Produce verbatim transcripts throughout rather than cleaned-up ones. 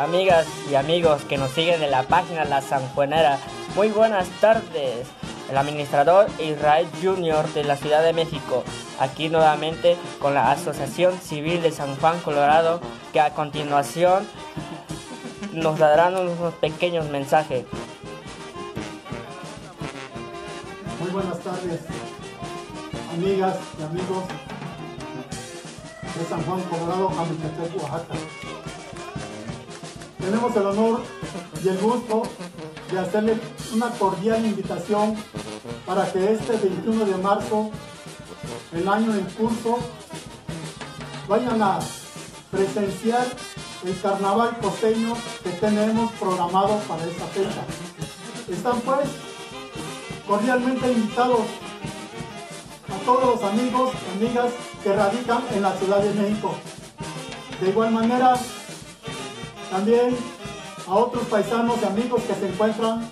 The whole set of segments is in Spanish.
amigas y amigos que nos siguen en la página La Sanjuanera. Muy buenas tardes. El administrador Israel Junior de la Ciudad de México, aquí nuevamente con la Asociación Civil de San Juan, Colorado, que a continuación nos darán unos pequeños mensajes. Muy buenas tardes, amigas y amigos de San Juan, Colorado, Amitepec, Oaxaca. Tenemos el honor y el gusto de hacerle una cordial invitación para que este veintiuno de marzo, el año en curso, vayan a presenciar el carnaval costeño que tenemos programado para esta fecha. Están pues cordialmente invitados a todos los amigos y amigas que radican en la Ciudad de México. De igual manera, también a otros paisanos y amigos que se encuentran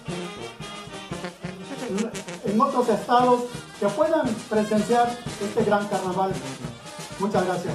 en otros estados que puedan presenciar este gran carnaval. Muchas gracias.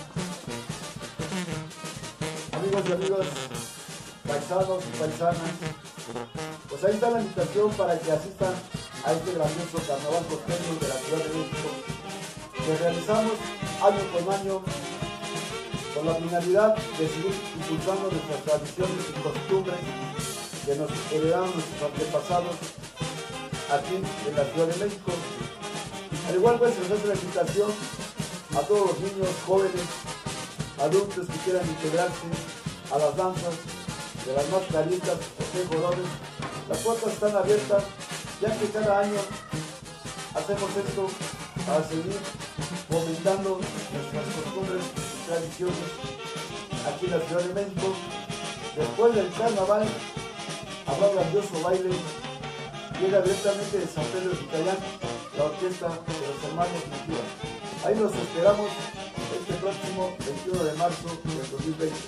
Amigos y amigas, paisanos y paisanas, pues ahí está la invitación para que asistan a este grandioso carnaval costeño de la Ciudad de México, que realizamos año con año con la finalidad de seguir impulsando nuestras tradiciones y costumbres que nos heredaron nuestros antepasados aquí en la Ciudad de México. Al igual pues se nos hace la invitación a todos los niños, jóvenes, adultos que quieran integrarse a las danzas de las mascaritas o tejorones. Las puertas están abiertas, ya que cada año hacemos esto para seguir fomentando nuestras costumbres y tradiciones aquí en la Ciudad de México. Después del carnaval habrá un grandioso baile. Llega directamente de San Pedro de Itayán la orquesta de los hermanos Mejía. Ahí los esperamos este próximo veintiuno de marzo del dos mil veinte.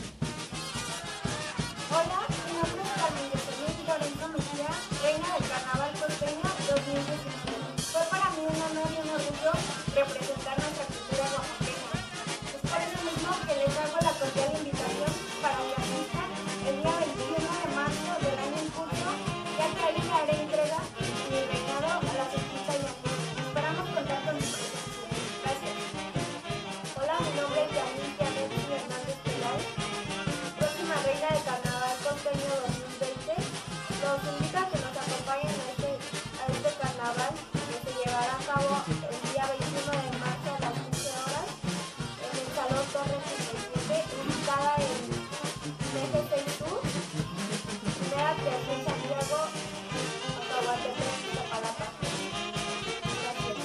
Hola, mi nombre es Carmen Yesenia Lorenzo Mejía, reina del Carnaval Costeño dos mil diecinueve. Fue para mí un honor y un orgullo representar nuestra cultura oaxaqueña. Es por eso mismo que les hago la cordial invitación para que asistan el día veintiuno de marzo del año en curso, ya que ahí haré entrega mi reinado a la Sextita y aquí. Esperamos contar con mi presencia. Gracias. Hola, mi nombre es Yanis Yanetti Hernández Pelay, próxima reina del Carnaval Costeño dos mil veinte. Los invito a que nos acompañen a este, a este carnaval que se llevará a cabo el día veintiuno de marzo a las quince horas en el Salón Torres treinta y siete, ubicada en C G seis Sur, primera tercera Santiago, Acahuatepec, Iztapalapa. Gracias.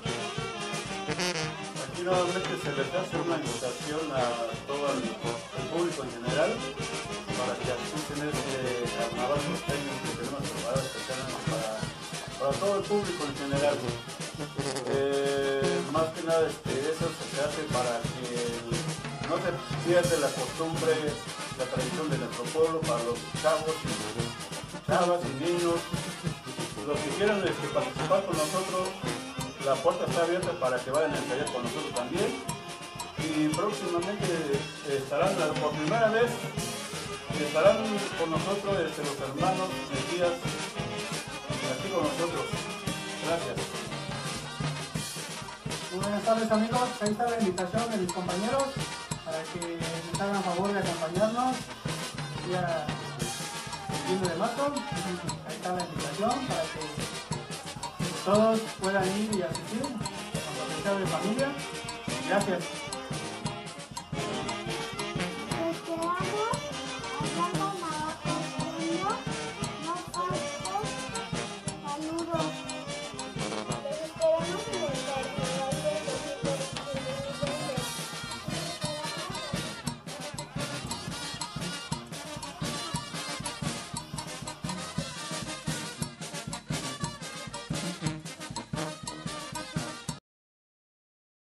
Aquí nuevamente se les hace una invitación a todo el, el público en general para que asisten a este carnaval costeño que tenemos preparado especialmente para, para todo el público en general. Eh, más que nada este, eso se hace para que no se pierda la costumbre, la tradición de nuestro pueblo, para los chavos y chavas y niños. Los que quieran este, participar con nosotros, la puerta está abierta para que vayan a ensayar con nosotros también. Y próximamente eh, estarán por primera vez, estarán con nosotros este, los hermanos Mejías, aquí con nosotros. Gracias. Muy buenas tardes, amigos. Ahí está la invitación de mis compañeros para que nos hagan favor de acompañarnos el día veintiuno de marzo. Ahí está la invitación para que todos puedan ir y asistir con su de familia. Gracias.